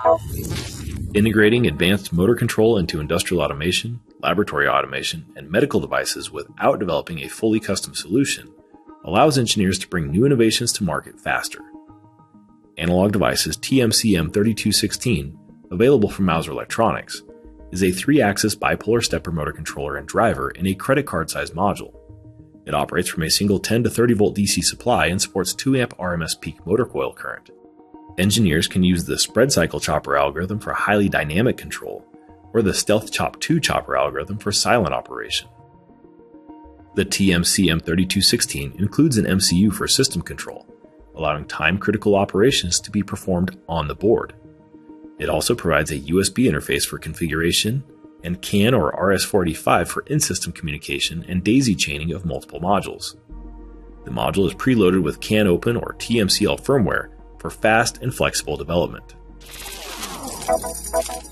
Integrating advanced motor control into industrial automation, laboratory automation, and medical devices without developing a fully custom solution allows engineers to bring new innovations to market faster. Analog Devices TMCM-3216, available from Mouser Electronics, is a 3-axis bipolar stepper motor controller and driver in a credit card-sized module. It operates from a single 10 to 30 volt DC supply and supports 2 amp RMS peak motor coil current. Engineers can use the spread cycle chopper algorithm for highly dynamic control, or the Stealth Chop 2 chopper algorithm for silent operation. The TMCM-3216 includes an MCU for system control, allowing time-critical operations to be performed on the board. It also provides a USB interface for configuration and CAN or RS-485 for in-system communication and daisy chaining of multiple modules. The module is preloaded with CAN Open or TMCL firmware for fast and flexible development.